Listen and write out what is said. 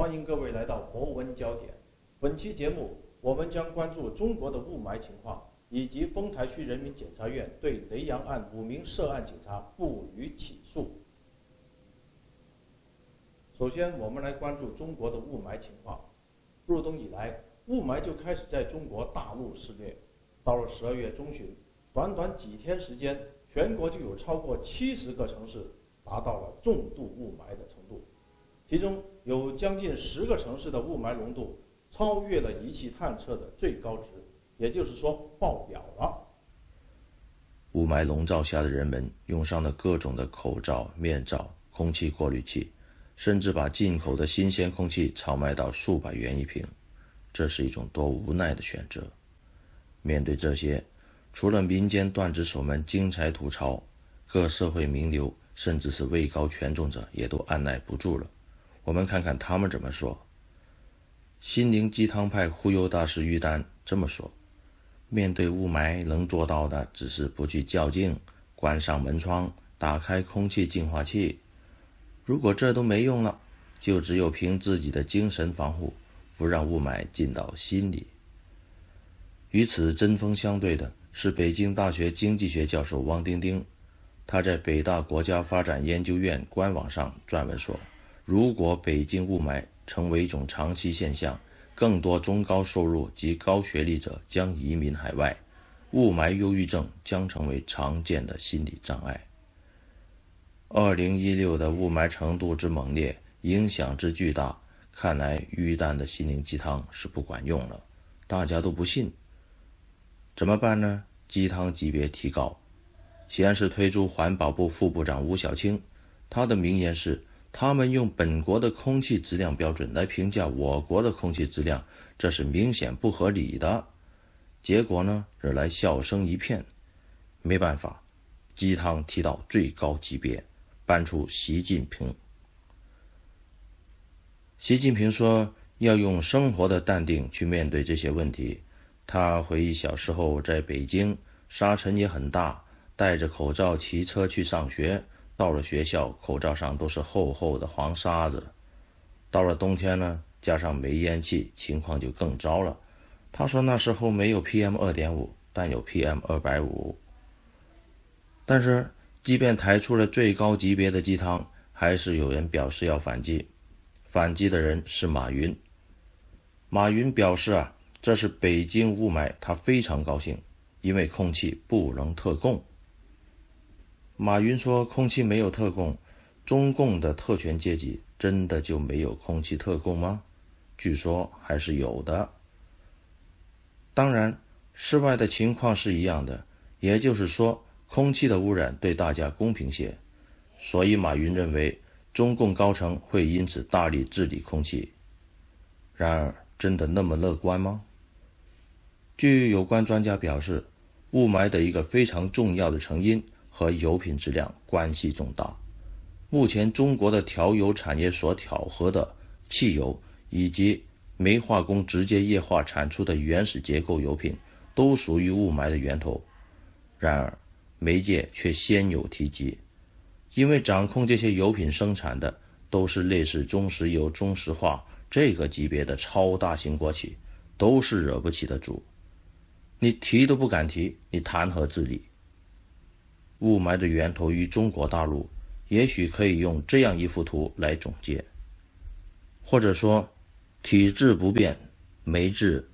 欢迎各位来到博文焦点。本期节目，我们将关注中国的雾霾情况，以及丰台区人民检察院对雷洋案5名涉案警察不予起诉。首先，我们来关注中国的雾霾情况。入冬以来，雾霾就开始在中国大陆肆虐。到了12月中旬，短短几天时间，全国就有超过70个城市达到了重度雾霾的程度。其中有将近10个城市的雾霾浓度超越了仪器探测的最高值，也就是说爆表了。 雾霾笼罩下的人们用上了各种的口罩、面罩、空气过滤器，甚至把进口的新鲜空气炒卖到数百元一瓶，这是一种多无奈的选择。面对这些，除了民间段子手们精彩吐槽，各社会名流甚至是位高权重者也都按耐不住了。我们看看他们怎么说。心灵鸡汤派忽悠大师于丹这么说：面对雾霾，能做到的只是不去较劲，关上门窗，打开空气净化器。如果这都没用了，就只有凭自己的精神防护，不让雾霾进到心里。与此针锋相对的是北京大学经济学教授汪丁丁，他在北大国家发展研究院官网上撰文说，如果北京雾霾成为一种长期现象，更多中高收入及高学历者将移民海外，雾霾忧郁症将成为常见的心理障碍。2016的雾霾程度之猛烈，影响之巨大，看来于丹的心灵鸡汤是不管用了，大家都不信。怎么办呢？鸡汤级别提高。西安市推出环保部副部长吴晓清，他的名言是，他们用本国的空气质量标准来评价我国的空气质量，这是明显不合理的。结果呢，惹来笑声一片。没办法，鸡汤提到最高级别，搬出习近平。习近平说，要用生活的淡定去面对这些问题。他回忆小时候在北京，沙尘也很大，戴着口罩骑车去上学，到了学校口罩上都是厚厚的黄沙子。到了冬天呢，加上没烟气，情况就更糟了。他说那时候没有 PM2.5， 但有 PM250。但是即便抬出了最高级别的鸡汤，还是有人表示要反击。反击的人是马云。马云表示这是北京雾霾，他非常高兴，因为空气不能特供。马云说，空气没有特供，中共的特权阶级真的就没有空气特供吗？据说还是有的。当然，室外的情况是一样的，也就是说，空气的污染对大家公平些。所以马云认为，中共高层会因此大力治理空气。然而，真的那么乐观吗？据有关专家表示，雾霾的一个非常重要的成因和油品质量关系重大。目前中国的调油产业所调和的汽油以及煤化工直接液化产出的原始结构油品都属于雾霾的源头。然而媒介却鲜有提及，因为掌控这些油品生产的都是类似中石油、中石化这个级别的超大型国企，都是惹不起的主。你提都不敢提，你谈何治理？雾霾的源头于中国大陆，也许可以用这样一幅图来总结，或者说，体制不变，媒治